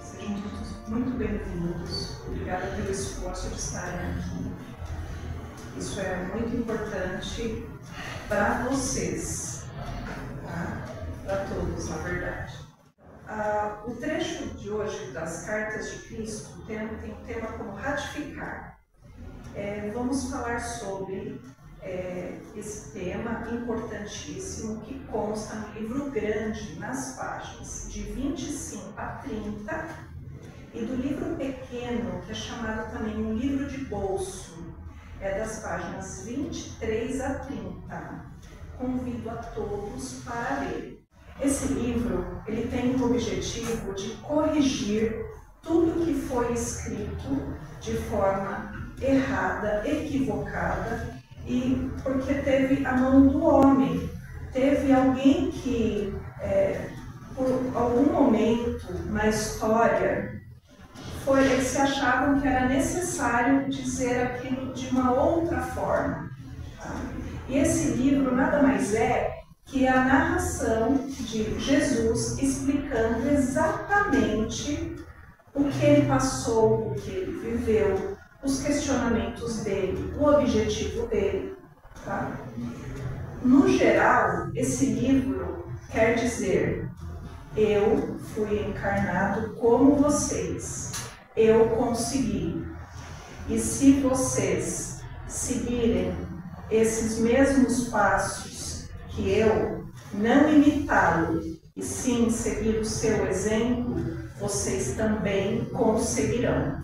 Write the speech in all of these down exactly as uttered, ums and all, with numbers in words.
Sejam todos muito bem-vindos. Obrigada pelo esforço de estarem aqui. Isso é muito importante para vocês, tá? Para todos, na verdade. Ah, o trecho de hoje das Cartas de Cristo tem, tem um tema como ratificar. É, vamos falar sobre é, esse tema importantíssimo que consta no livro grande, nas páginas de vinte e cinco a trinta, e do livro pequeno, que é chamado também um livro de bolso, é das páginas vinte e três a trinta. Convido a todos para ler. Esse livro ele tem o objetivo de corrigir tudo que foi escrito de forma errada, equivocada, e porque teve a mão do homem, teve alguém que, é, por algum momento na história, foi, eles se achavam que era necessário dizer aquilo de uma outra forma. Tá? E esse livro nada mais é que a narração de Jesus explicando exatamente o que ele passou, o que ele viveu, os questionamentos dele, o objetivo dele. Tá? No geral, esse livro quer dizer: eu fui encarnado como vocês, eu consegui. E se vocês seguirem esses mesmos passos que eu, não imitá-lo, e sim seguir o seu exemplo, vocês também conseguirão.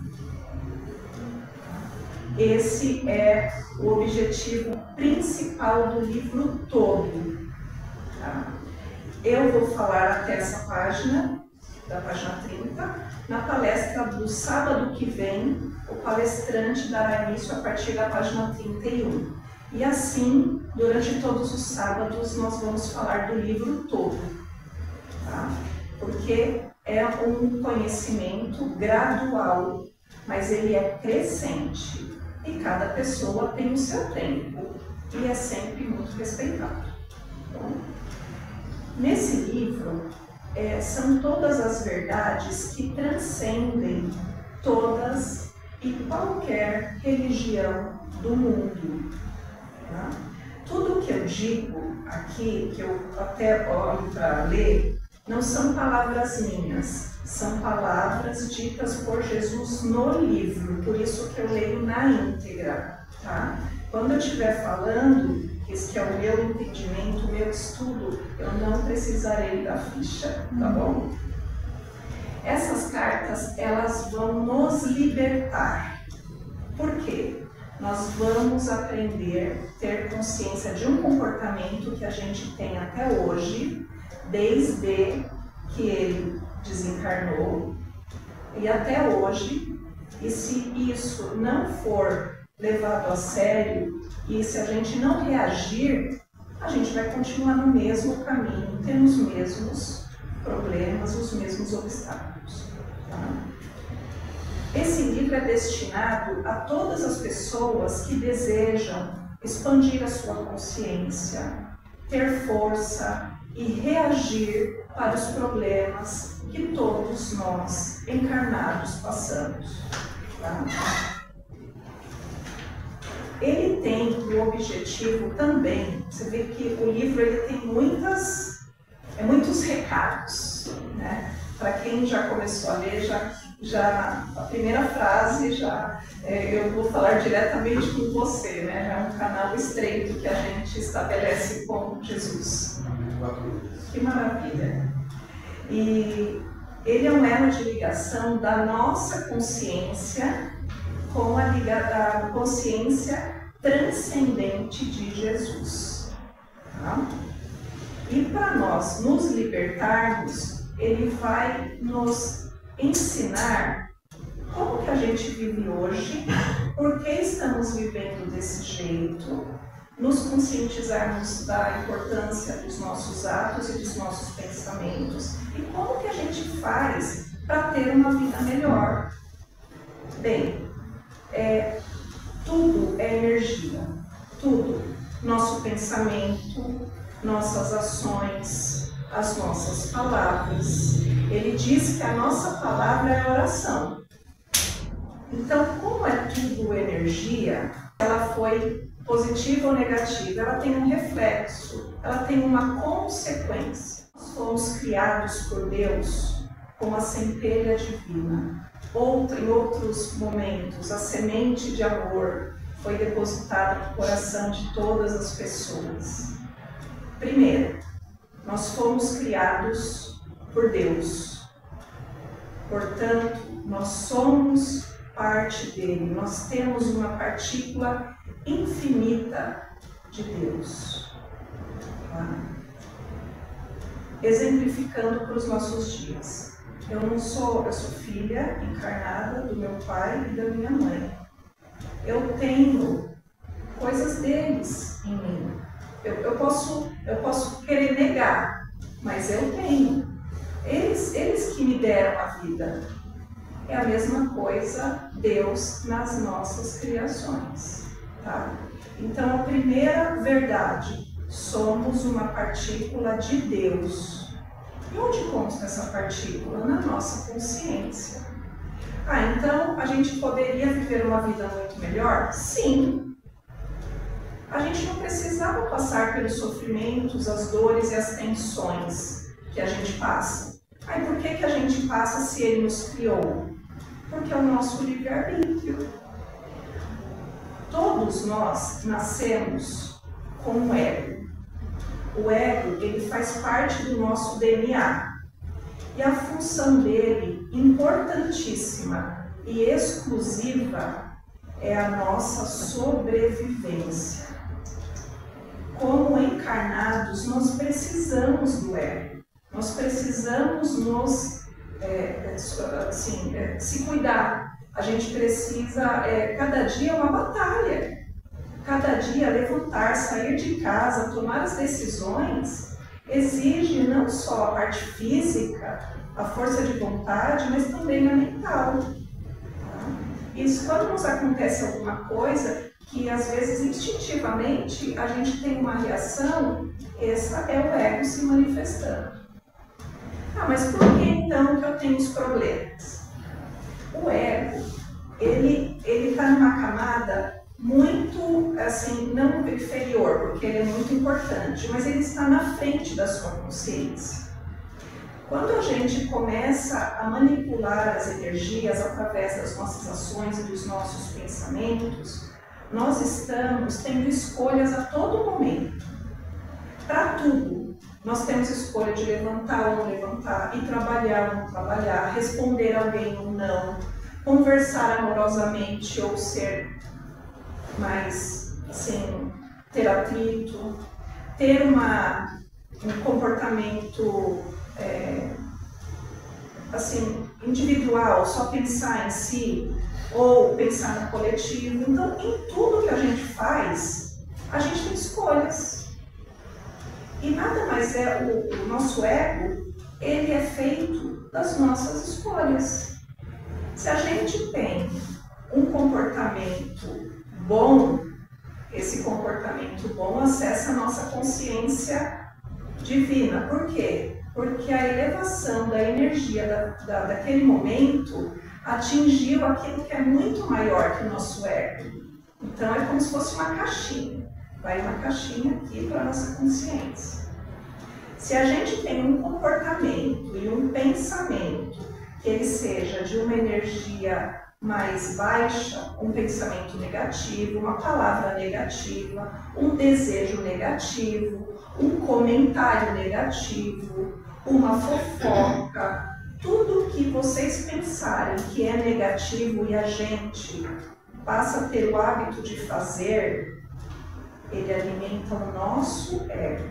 Esse é o objetivo principal do livro todo. Tá? Eu vou falar até essa página, da página trinta. Na palestra do sábado que vem, o palestrante dará início a partir da página trinta e um. E assim, durante todos os sábados, nós vamos falar do livro todo. Tá? Porque é um conhecimento gradual, mas ele é crescente. E cada pessoa tem o seu tempo e é sempre muito respeitado. Então, nesse livro, é, são todas as verdades que transcendem todas e qualquer religião do mundo. Tá? Tudo que eu digo aqui, que eu até olho para ler, não são palavras minhas, são palavras ditas por Jesus no livro, por isso que eu leio na íntegra. Tá? Quando eu estiver falando, esse que é o meu entendimento, o meu estudo, eu não precisarei da ficha, tá bom? Essas cartas, elas vão nos libertar. Por quê? Nós vamos aprender a ter consciência de um comportamento que a gente tem até hoje, desde que ele desencarnou e até hoje, e se isso não for levado a sério e se a gente não reagir, a gente vai continuar no mesmo caminho, tendo os mesmos problemas, os mesmos obstáculos. Tá? Esse livro é destinado a todas as pessoas que desejam expandir a sua consciência, ter força e reagir para os problemas que todos nós encarnados passamos. Tá? Ele tem o objetivo também, você vê que o livro ele tem muitas, é, muitos recados, né? Para quem já começou a ler, já, já a primeira frase, já é, eu vou falar diretamente com você, né? É um canal estreito que a gente estabelece com Jesus. Que maravilha! E ele é um elo de ligação da nossa consciência com a, liga, a consciência transcendente de Jesus. Tá? E para nós nos libertarmos, ele vai nos ensinar como que a gente vive hoje, por que estamos vivendo desse jeito, nos conscientizarmos da importância dos nossos atos e dos nossos pensamentos e como que a gente faz para ter uma vida melhor. Bem, é, tudo é energia, tudo. Nosso pensamento, nossas ações, as nossas palavras, Ele diz que a nossa palavra é a oração. Então, como é tudo energia, ela foi positiva ou negativa, ela tem um reflexo, ela tem uma consequência. Nós fomos criados por Deus com a centelha divina. Outro, em outros momentos, a semente de amor foi depositada no coração de todas as pessoas. Primeiro, nós fomos criados por Deus. Portanto, nós somos parte dele. Nós temos uma partícula infinita de Deus. Tá? Exemplificando para os nossos dias. Eu não sou, eu sou filha encarnada do meu pai e da minha mãe. Eu tenho coisas deles em mim. Eu, eu, posso, eu posso querer negar, mas eu tenho. Eles, eles que me deram a vida. É a mesma coisa Deus nas nossas criações. Tá? Então, a primeira verdade, somos uma partícula de Deus. E onde consta essa partícula? Na nossa consciência. Ah, então a gente poderia viver uma vida muito melhor? Sim. A gente não precisava passar pelos sofrimentos, as dores e as tensões que a gente passa. Ah, e por que, que a gente passa se Ele nos criou? Porque é o nosso livre-arbítrio. Todos nós nascemos com um ego. O ego, ele faz parte do nosso D N A. E a função dele, importantíssima e exclusiva, é a nossa sobrevivência. Como encarnados, nós precisamos do ego. Nós precisamos nos, é, assim, é, se cuidar. A gente precisa, é, cada dia é uma batalha. Cada dia levantar, sair de casa, tomar as decisões, exige não só a parte física, a força de vontade, mas também a mental. Isso quando nos acontece alguma coisa que às vezes instintivamente a gente tem uma reação, essa é o ego se manifestando. Ah, mas por que então que eu tenho os problemas? O ego, ele ele está numa camada muito, assim, não inferior, porque ele é muito importante, mas ele está na frente da sua consciência. Quando a gente começa a manipular as energias através das nossas ações e dos nossos pensamentos, nós estamos tendo escolhas a todo momento. Para tudo, nós temos escolha de levantar ou não levantar, e trabalhar ou não trabalhar, responder alguém ou não, conversar amorosamente ou ser mais, assim, ter atrito, ter uma, um comportamento, é, assim, individual, só pensar em si, ou pensar no coletivo. Então, em tudo que a gente faz, a gente tem escolhas. E nada mais é, o, o nosso ego, ele é feito das nossas escolhas. Se a gente tem um comportamento bom, esse comportamento bom acessa a nossa consciência divina. Por quê? Porque a elevação da energia da, da, daquele momento atingiu aquilo que é muito maior que o nosso ego. Então é como se fosse uma caixinha. Vai uma caixinha aqui para a nossa consciência. Se a gente tem um comportamento e um pensamento que ele seja de uma energia mais baixa, um pensamento negativo, uma palavra negativa, um desejo negativo, um comentário negativo, uma fofoca, tudo que vocês pensarem que é negativo e a gente passa a ter o hábito de fazer, ele alimenta o nosso ego.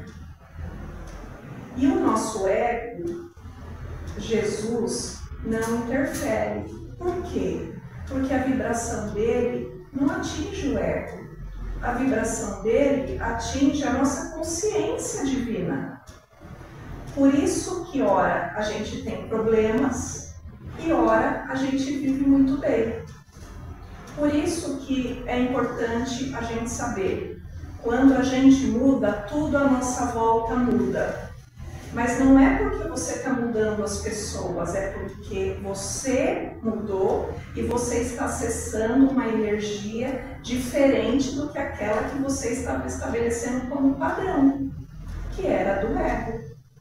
E o nosso ego, Jesus não interfere. Por quê? Porque a vibração dele não atinge o ego. A vibração dele atinge a nossa consciência divina. Por isso que ora a gente tem problemas e ora a gente vive muito bem. Por isso que é importante a gente saber, quando a gente muda, tudo à nossa volta muda. Mas não é porque você está mudando as pessoas, é porque você mudou e você está acessando uma energia diferente do que aquela que você estava estabelecendo como padrão, que era do ego.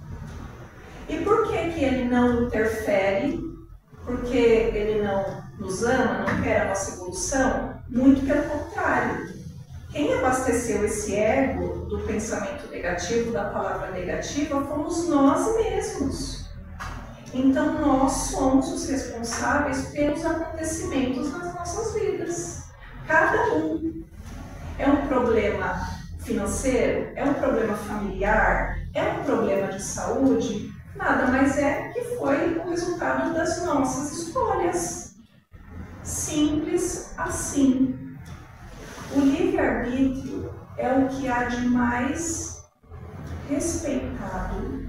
E por que que ele não interfere? Porque ele não nos ama, não quer a nossa evolução? Muito pelo contrário. Quem abasteceu esse ego do pensamento negativo, da palavra negativa, fomos nós mesmos. Então nós somos os responsáveis pelos acontecimentos nas nossas vidas. Cada um. É um problema financeiro? É um problema familiar? É um problema de saúde? Nada mais é que foi o resultado das nossas escolhas. Simples assim. O livre-arbítrio é o que há de mais respeitado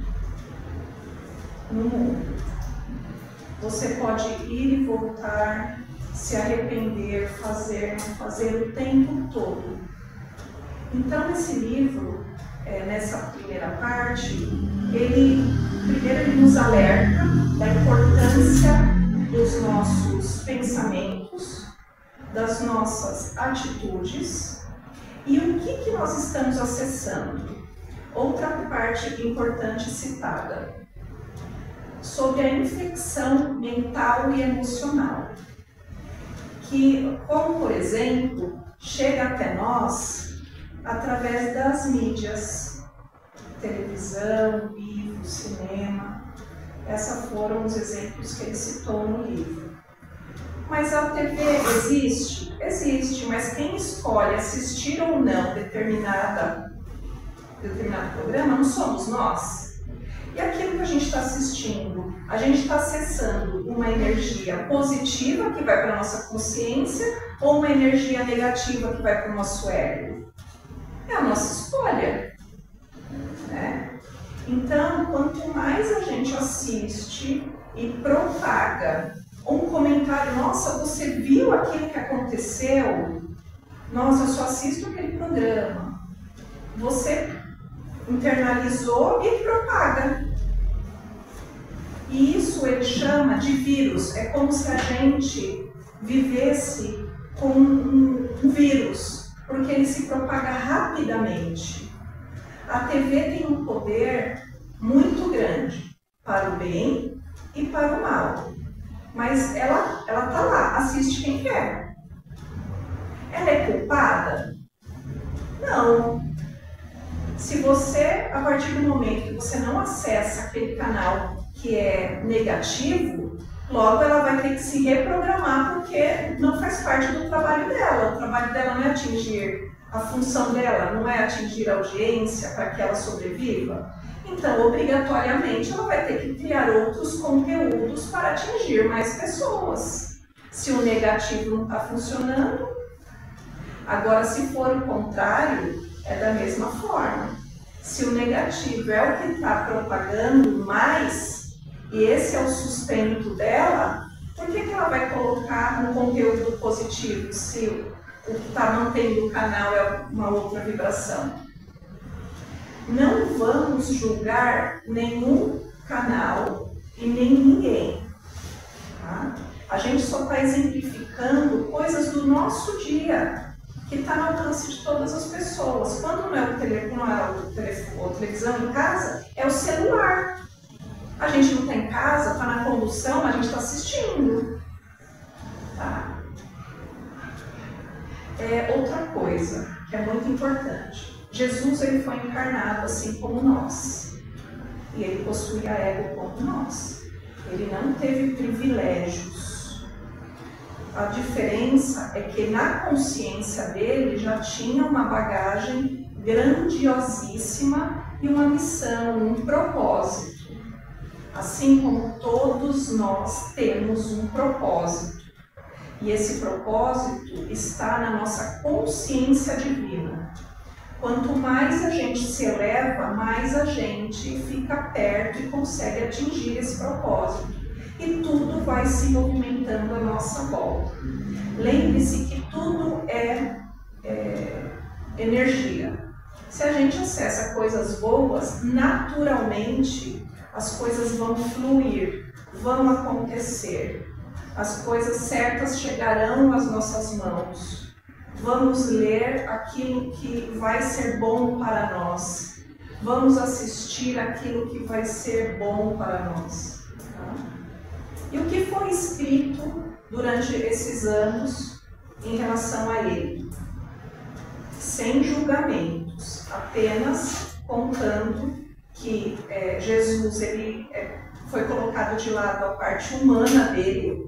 no mundo. Você pode ir e voltar, se arrepender, fazer, não fazer o tempo todo. Então, esse livro, é, nessa primeira parte, ele, primeiro ele nos alerta da importância dos nossos pensamentos, das nossas atitudes e o que, que nós estamos acessando. Outra parte importante citada, sobre a infecção mental e emocional, que, como por exemplo, chega até nós através das mídias, televisão, livro, cinema. Esses foram os exemplos que ele citou no livro. Mas a T V existe? Existe, mas quem escolhe assistir ou não determinada, determinado programa não somos nós. E aquilo que a gente está assistindo, a gente está acessando uma energia positiva que vai para a nossa consciência ou uma energia negativa que vai para o nosso ego? É a nossa escolha, né? Então, quanto mais a gente assiste e propaga um comentário, nossa, você viu aquilo que aconteceu? Nossa, eu só assisto aquele programa. Você internalizou e propaga. E isso ele chama de vírus. É como se a gente vivesse com um, um vírus, porque ele se propaga rapidamente. A T V tem um poder muito grande para o bem e para o mal. Mas ela ela tá lá, assiste quem quer. Ela é culpada? Não. Se você, a partir do momento que você não acessa aquele canal que é negativo, logo ela vai ter que se reprogramar porque não faz parte do trabalho dela. O trabalho dela não é atingir a função dela, não é atingir a audiência para que ela sobreviva. Então, obrigatoriamente, ela vai ter que criar outros conteúdos para atingir mais pessoas. Se o negativo não está funcionando, agora, se for o contrário, é da mesma forma. Se o negativo é o que está propagando mais, e esse é o sustento dela, por que, que ela vai colocar um conteúdo positivo se o que está mantendo o canal é uma outra vibração? Não vamos julgar nenhum canal e nem ninguém. Tá? A gente só está exemplificando coisas do nosso dia, que está no alcance de todas as pessoas. Quando não é o telefone, não é o telefone, a televisão em casa, é o celular. A gente não está em casa, está na condução, a gente está assistindo. Tá? É outra coisa que é muito importante. Jesus ele foi encarnado assim como nós. E ele possuía ego como nós. Ele não teve privilégios. A diferença é que na consciência dele já tinha uma bagagem grandiosíssima e uma missão, um propósito. Assim como todos nós temos um propósito. E esse propósito está na nossa consciência divina. Quanto mais a gente se eleva, mais a gente fica perto e consegue atingir esse propósito. E tudo vai se movimentando à nossa volta. Lembre-se que tudo é, é energia. Se a gente acessa coisas boas, naturalmente as coisas vão fluir, vão acontecer. As coisas certas chegarão às nossas mãos. Vamos ler aquilo que vai ser bom para nós. Vamos assistir aquilo que vai ser bom para nós. Tá? E o que foi escrito durante esses anos em relação a ele? Sem julgamentos, apenas contando que é, Jesus ele, é, foi colocado de lado a parte humana dele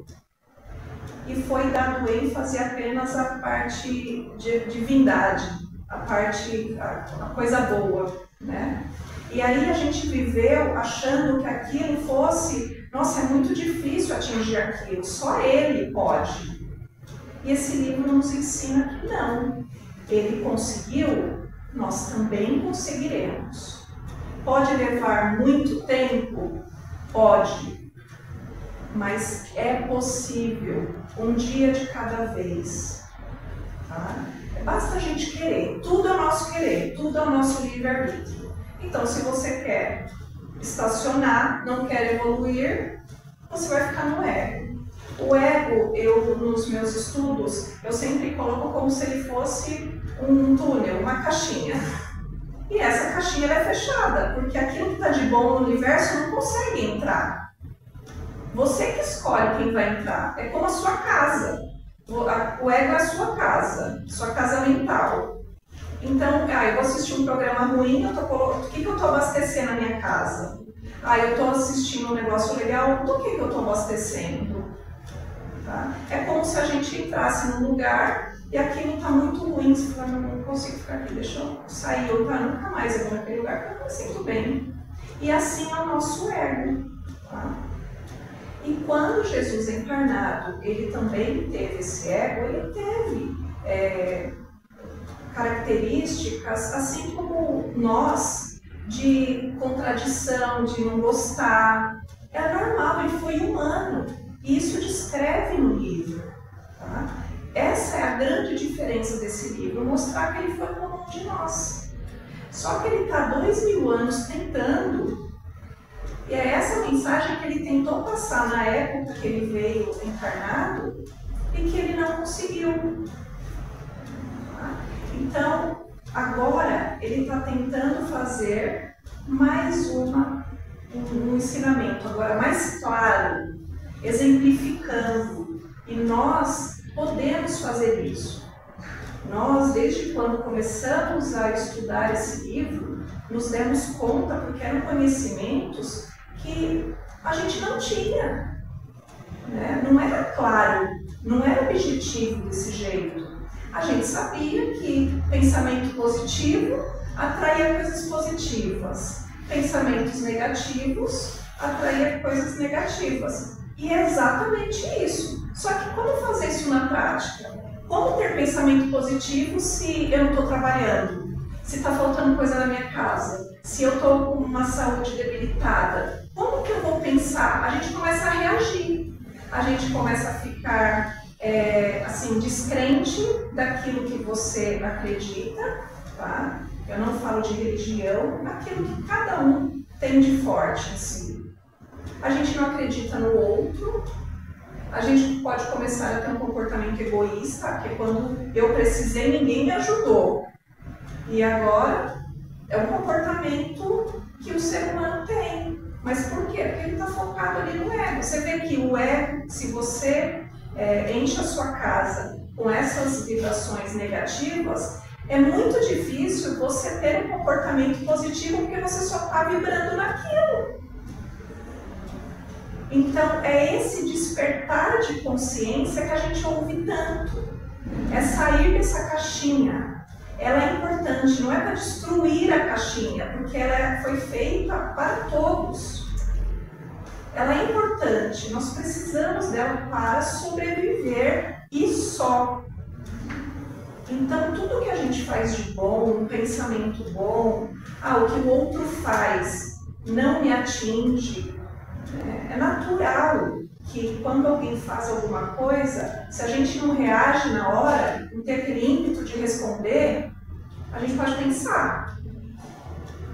e foi dado ênfase apenas à parte de divindade, a parte, a, a coisa boa, né? E aí a gente viveu achando que aquilo fosse, nossa, é muito difícil atingir aquilo, só ele pode. E esse livro nos ensina que não. Ele conseguiu, nós também conseguiremos. Pode levar muito tempo? Pode. Mas é possível, um dia de cada vez. Tá? Basta a gente querer. Tudo é nosso querer, tudo é o nosso livre-arbítrio. Então, se você quer estacionar, não quer evoluir, você vai ficar no ego. O ego, eu, nos meus estudos, eu sempre coloco como se ele fosse um túnel, uma caixinha. E essa caixinha é fechada, porque aquilo que está de bom no universo não consegue entrar. Você que escolhe quem vai entrar. É como a sua casa. O ego é a sua casa, sua casa mental. Então, ah, eu vou assistir um programa ruim, eu tô, o que, que eu estou abastecendo na minha casa? Ah, eu estou assistindo um negócio legal, do que, que eu estou abastecendo? Tá? É como se a gente entrasse num lugar e aquilo está muito ruim, você fala, não consigo ficar aqui, deixa eu sair, eu tá, nunca mais eu vou naquele lugar, porque eu me sinto bem. E assim é o nosso ego. Tá? E quando Jesus é encarnado, ele também teve esse ego, ele teve é, características, assim como nós, de contradição, de não gostar. É normal, ele foi humano. E isso descreve no livro. Tá? Essa é a grande diferença desse livro, mostrar que ele foi como um de nós. Só que ele está dois mil anos tentando, e é essa mensagem que ele tentou passar na época que ele veio encarnado e que ele não conseguiu. Tá? Então, agora ele está tentando fazer mais uma, um, um ensinamento, agora mais claro, exemplificando, e nós podemos fazer isso. Nós, desde quando começamos a estudar esse livro, nos demos conta porque eram conhecimentos que a gente não tinha, né? Não era claro, não era objetivo desse jeito. A gente sabia que pensamento positivo atraía coisas positivas, pensamentos negativos atraía coisas negativas. E é exatamente isso. Só que como fazer isso na prática? Como ter pensamento positivo se eu não estou trabalhando? Se está faltando coisa na minha casa? Se eu estou com uma saúde debilitada? Como que eu vou pensar? A gente começa a reagir. A gente começa a ficar é, assim, descrente daquilo que você acredita. Tá? Eu não falo de religião, naquilo que cada um tem de forte em si. A gente não acredita no outro, a gente pode começar a ter um comportamento egoísta, que é quando eu precisei, ninguém me ajudou. E agora é um comportamento que o ser humano tem. Mas por quê? Porque ele está focado ali no ego. Você vê que o ego, se você é, enche a sua casa com essas vibrações negativas, é muito difícil você ter um comportamento positivo porque você só está vibrando naquilo. Então, é esse despertar de consciência que a gente ouve tanto. É sair dessa caixinha. Ela é importante, não é para destruir a caixinha, porque ela foi feita para todos. Ela é importante, nós precisamos dela para sobreviver e só. Então, tudo que a gente faz de bom, um pensamento bom, ah, o que o outro faz não me atinge, é natural que quando alguém faz alguma coisa, se a gente não reage na hora, não ter aquele ímpeto de responder, a gente pode pensar,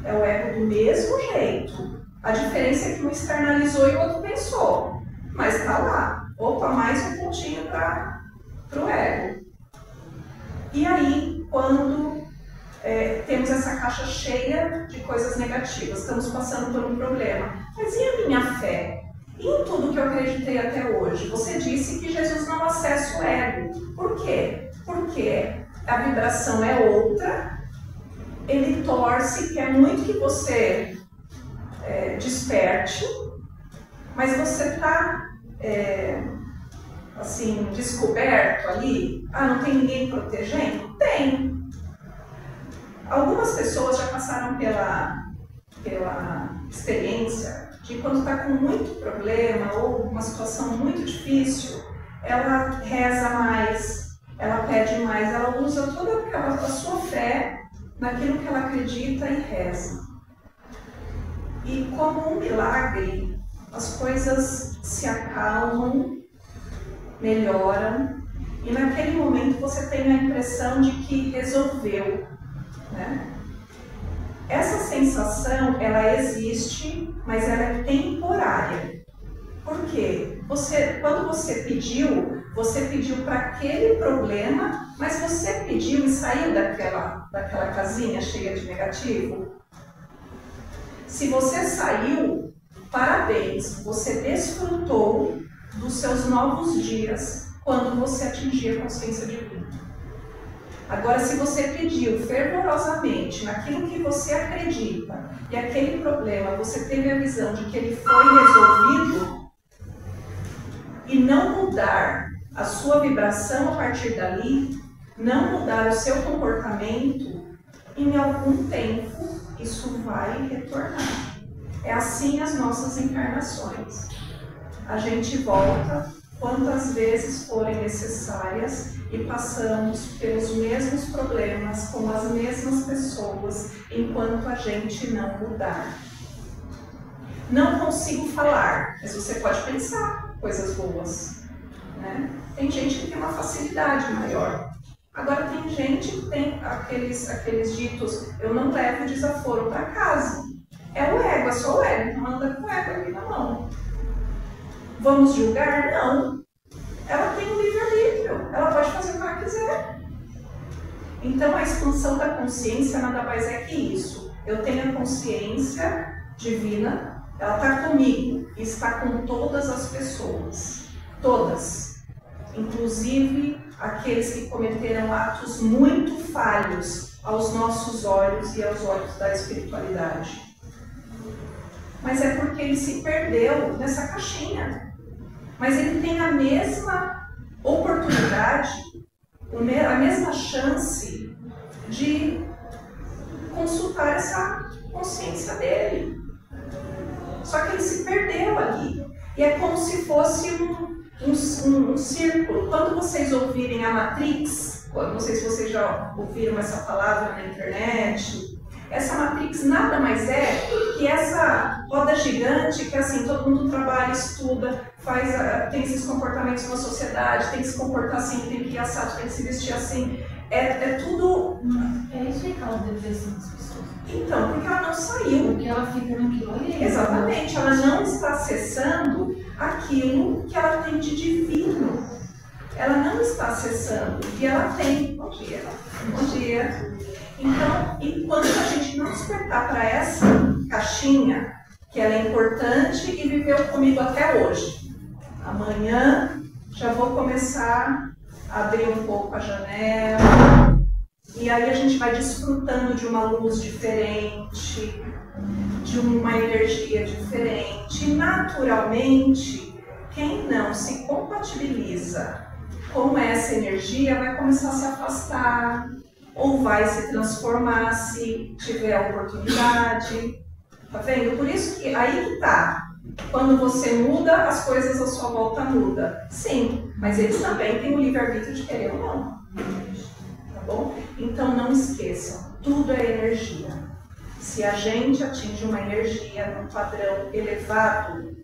é o ego do mesmo jeito. A diferença é que um externalizou e o outro pensou. Mas está lá. Opa, mais um pontinho para o ego. E aí, quando é, temos essa caixa cheia de coisas negativas, estamos passando por um problema. Mas e a minha fé? E em tudo que eu acreditei até hoje? Você disse que Jesus não acessa o ego. Por quê? Porque a vibração é outra, ele torce, quer muito que você é, desperte, mas você está é, assim, descoberto ali. Ah, não tem ninguém protegendo? Tem. Algumas pessoas já passaram pela, pela experiência de quando está com muito problema ou uma situação muito difícil, ela reza mais, ela pede mais, ela usa toda aquela, a sua fé naquilo que ela acredita e reza. E como um milagre, as coisas se acalmam, melhoram, e naquele momento você tem a impressão de que resolveu, né? Essa sensação, ela existe, mas ela é temporária. Por quê? Você, quando você pediu, você pediu para aquele problema, mas você pediu e saiu daquela, daquela casinha cheia de negativo. Se você saiu, parabéns, você desfrutou dos seus novos dias quando você atingir a consciência divina. Agora, se você pediu fervorosamente naquilo que você acredita e aquele problema, você teve a visão de que ele foi resolvido e não mudar a sua vibração a partir dali, não mudar o seu comportamento, em algum tempo isso vai retornar. É assim as nossas encarnações. A gente volta quantas vezes forem necessárias e passamos pelos mesmos problemas com as mesmas pessoas enquanto a gente não mudar. Não consigo falar, mas você pode pensar coisas boas, né? Tem gente que tem uma facilidade maior. Agora tem gente que tem aqueles, aqueles ditos, eu não levo desaforo para casa. É o ego, é só o ego, então anda com o ego aqui na mão. Vamos julgar? Não. Ela tem um livre-arbítrio, ela pode fazer o que ela quiser. Então a expansão da consciência nada mais é que isso. Eu tenho a consciência divina, ela está comigo e está com todas as pessoas. Todas. Inclusive aqueles que cometeram atos muito falhos aos nossos olhos e aos olhos da espiritualidade. Mas é porque ele se perdeu nessa caixinha. Mas ele tem a mesma oportunidade, a mesma chance de consultar essa consciência dele. Só que ele se perdeu ali. E é como se fosse um, um, um, um círculo. Quando vocês ouvirem a Matrix, não sei se vocês já ouviram essa palavra na internet, essa Matrix nada mais é que essa roda gigante que assim, todo mundo trabalha, estuda, faz, tem esses comportamentos na sociedade, tem que se comportar assim, tem que ir assado, tem que se vestir assim. É, é tudo... É isso que causa depressão das pessoas. Então, porque ela não saiu. Porque ela fica naquilo ali. Exatamente, ela não está acessando aquilo que ela tem de divino. Ela não está acessando o que ela tem. Bom dia. Bom dia. Então, enquanto a gente não despertar para essa caixinha, que ela é importante e viveu comigo até hoje, amanhã já vou começar a abrir um pouco a janela, e aí a gente vai desfrutando de uma luz diferente, de uma energia diferente. E, naturalmente, quem não se compatibiliza com essa energia vai começar a se afastar, ou vai se transformar se tiver a oportunidade. Tá vendo? Por isso que aí que tá. Quando você muda, as coisas à sua volta mudam. Sim, mas eles também têm o livre-arbítrio de querer ou não. Tá bom? Então não esqueçam, tudo é energia. Se a gente atinge uma energia num padrão elevado,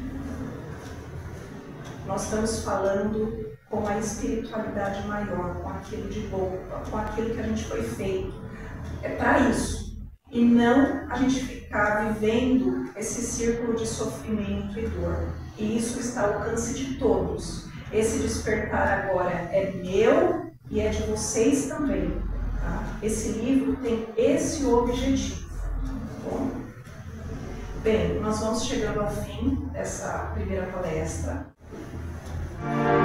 nós estamos falando com a espiritualidade maior, com aquilo de bom, com aquilo que a gente foi feito. É para isso. e não a gente ficar vivendo esse círculo de sofrimento e dor. E isso está ao alcance de todos. Esse despertar agora é meu e é de vocês também. Tá? Esse livro tem esse objetivo. Bom, bem, nós vamos chegando ao fim dessa primeira palestra.